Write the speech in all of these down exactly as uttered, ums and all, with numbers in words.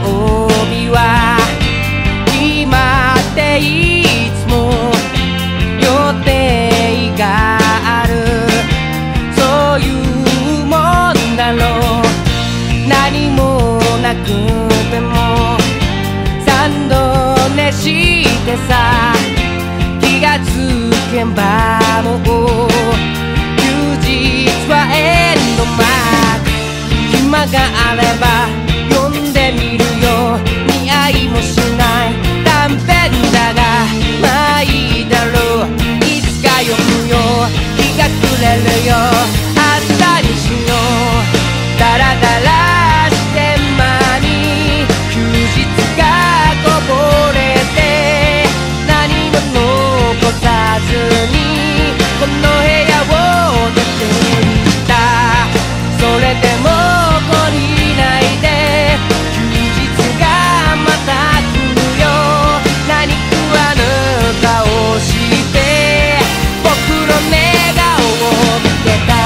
日は決まっていつも予定がある、そういうもんだろう。何もなくても三度寝してさ、気がつけばもう休日はエンドマーク。暇があれば読んでみるよ、見合いもしない短編だがまあいいだろう。いつか読むよ、日が暮れるよ、明日にしよう。ダラダラして間に休日がこぼれて、何も残さずにこの部屋を出ていった。それでも懲りないで休日がまた来るよ。何食わぬ顔して僕の寝顔を見てた。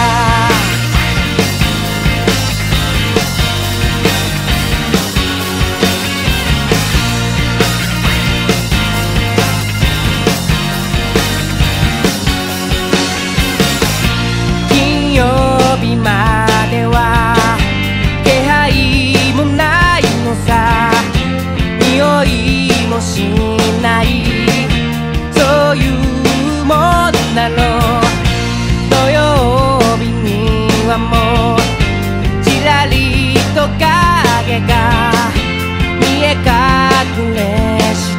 金曜日までは気配もないのさ、匂いもしない、そういうもんだろう。土曜日にはもうちらりと影が見え隠れして、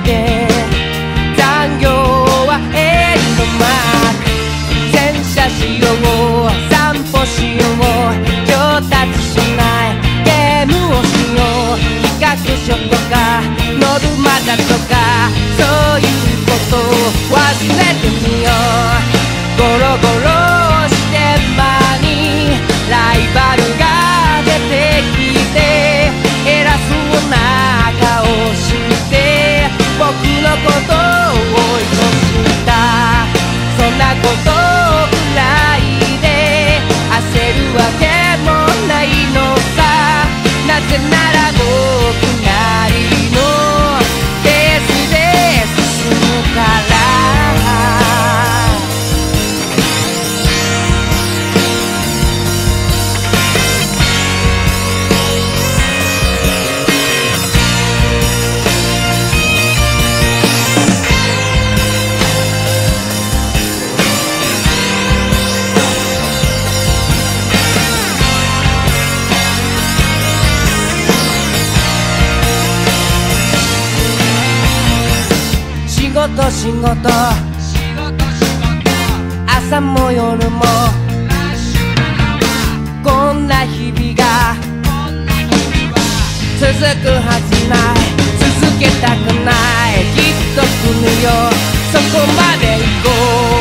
残業はエンドマーク。洗車しよう、散歩しよう、上達しないゲームをしよう。企画書とかノルマだとかそういうことを忘れてみよう。ゴロゴロして間にライバルが出てきて、偉そうな顔して僕のことを追い越した。そんなことくらいで焦るわけもないのさ。なぜなら僕なりのペースで進むから。仕事仕事朝も夜もこんな日々が続くはずない、続けたくない、きっと来るよそこまで行こう。